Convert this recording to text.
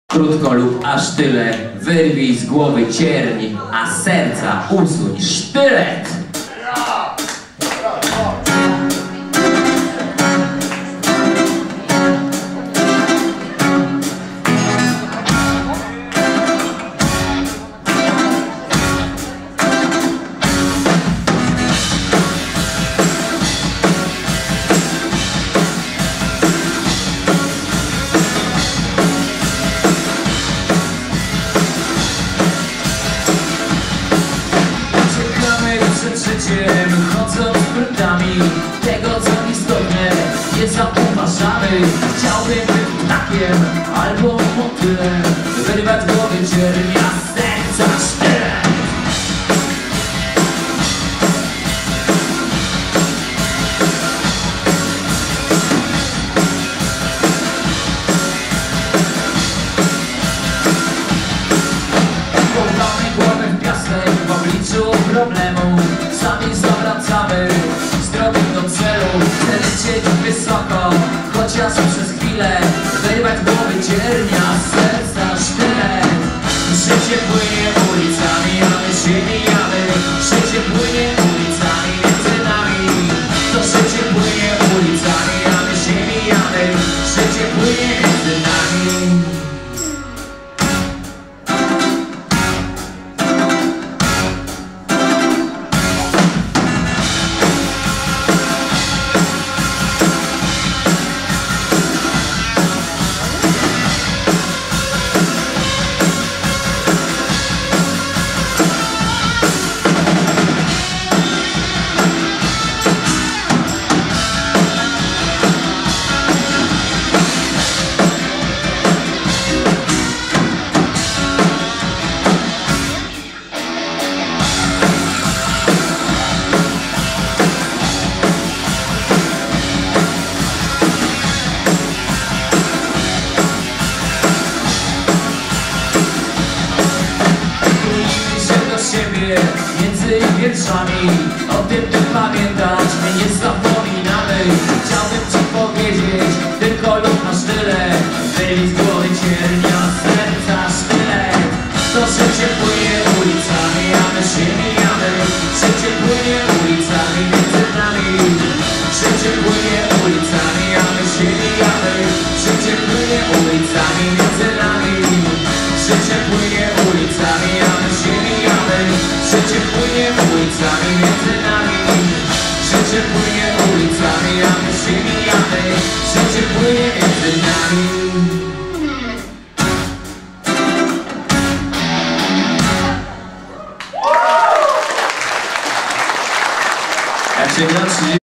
Krótko lub aż tyle, wyrwij z głowy cierń, a z serca usuń sztylet. Chodząc prętami tego, co istotne, nie zauważamy. Chciałbym być ptakiem albo motylem, wyrwać głowy ciernia z serca sztylet. Pochwamy głowę w piasek w obliczu problemu. Sami zawracamy z drogi do celu. Chcę lecieć wysoko, chociaż przez chwilę, wyrwać głowy ciernia z serca sztylet. Życie płynie ulicami, a my się mijamy. Życie płynie ulicami między nami. To życie płynie ulicami, a my się mijamy. Życie płynie między nami. Między wierszami o tym ty pamiętać, my nie zapominamy. Chciałbym ci powiedzieć, tylko lub masz tyle, wyrwij z głowy ciernia z serca sztylet. To życie płynie ulicami, a my się mijamy. Życie płynie ulicami między nami. Życie płynie ulicami, a my się mijamy. Życie płynie ulicami między nami. Życie płynie ulicami, a my się mijamy. Życie płynie ulicami między nami. Życie płynie ulicami, a my się mijamy. Życie płynie między nami. Jak się gra